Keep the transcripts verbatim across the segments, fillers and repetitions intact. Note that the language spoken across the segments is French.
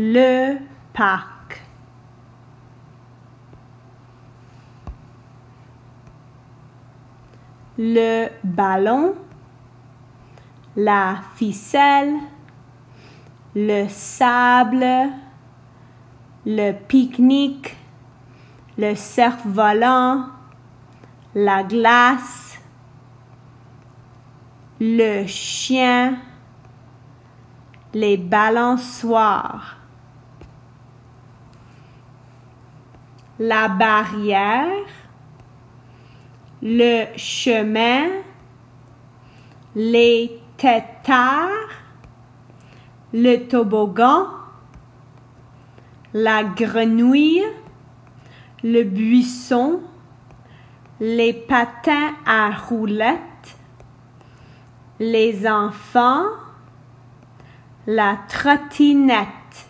le parc, le ballon, la ficelle, le sable, le pique-nique, le cerf-volant, la glace, le chien, les balançoires, la barrière, le chemin, les têtards, le toboggan, la grenouille, le buisson, les patins à roulettes, les enfants, la trottinette,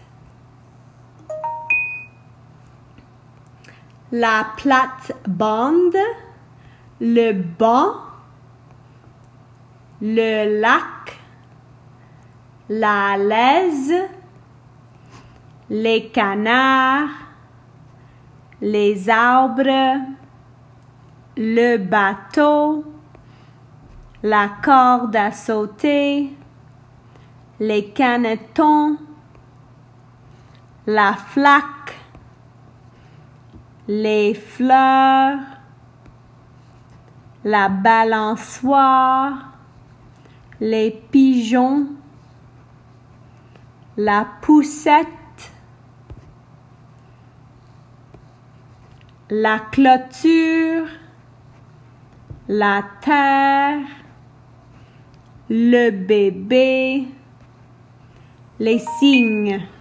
la plate-bande, le banc, le lac, la laise, les canards, les arbres, le bateau, la corde à sauter, les canetons, la flaque, les fleurs, la balançoire, les pigeons, la poussette, la clôture, la terre, le bébé, les cygnes.